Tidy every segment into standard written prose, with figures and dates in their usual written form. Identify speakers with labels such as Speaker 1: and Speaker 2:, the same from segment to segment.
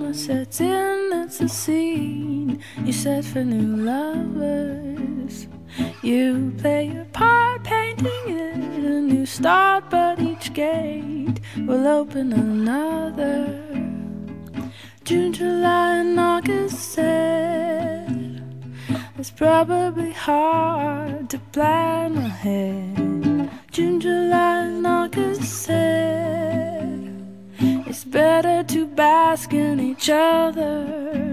Speaker 1: drama sets in, it's a scene you set for new lovers. You play your part, painting it a new start, but each gate will open another. June, July, and August said it's probably hard to plan ahead. June, July, and August said it's better to bask in each other.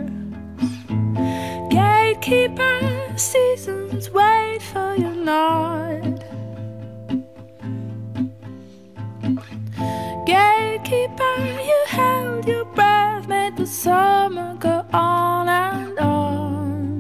Speaker 1: Gatekeeper, seasons wait for your nod. Gatekeeper, you held your breath, made the summer go on and on.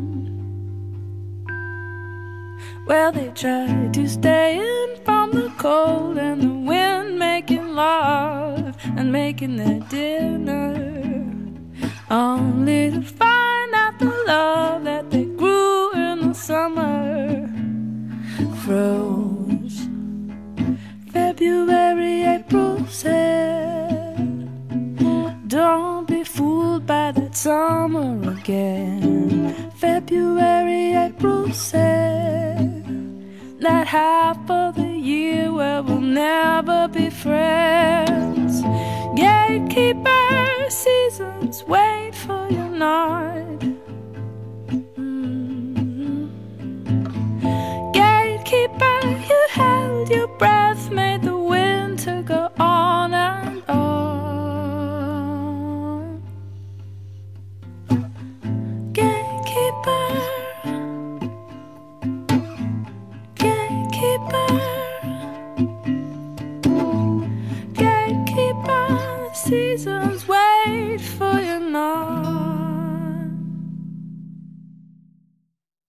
Speaker 1: Well, they tried to stay in from the cold and the wind, making love and making their dinner, only to find out the love that they grew in the summer froze. February, April said, don't be fooled by that summer again. February, April said, that half of the year where we'll never be friends. Gatekeeper, seasons wait for your nod. Gatekeeper, you held your breath, made the winter go on and on. Gatekeeper,